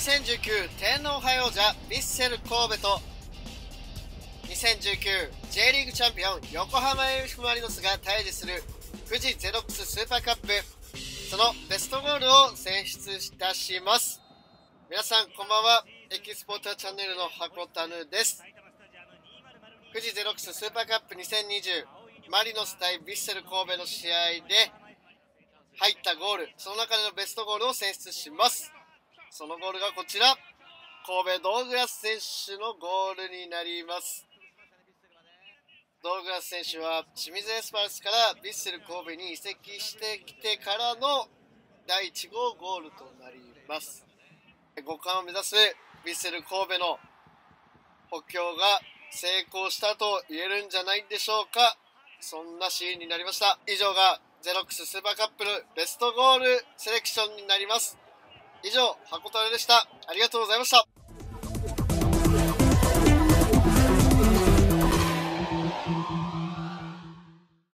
2019天皇杯王者ヴィッセル神戸と2019 J リーグチャンピオン横浜 F ・マリノスが対峙する富士ゼロックススーパーカップ、そのベストゴールを選出いたします。皆さんこんばんは。エキスポーターチャンネルの箱タヌです。富士ゼロックススーパーカップ2020マリノス対ヴィッセル神戸の試合で入ったゴール、その中でのベストゴールを選出します。そのゴールがこちら、神戸ドーグラス選手のゴールになります。ドーグラス選手は清水エスパルスからヴィッセル神戸に移籍してきてからの第1号ゴールとなります。5冠を目指すヴィッセル神戸の補強が成功したと言えるんじゃないでしょうか。そんなシーンになりました。以上がゼロックススーパーカップのベストゴールセレクションになります。以上、箱タネでした。ありがとうございました。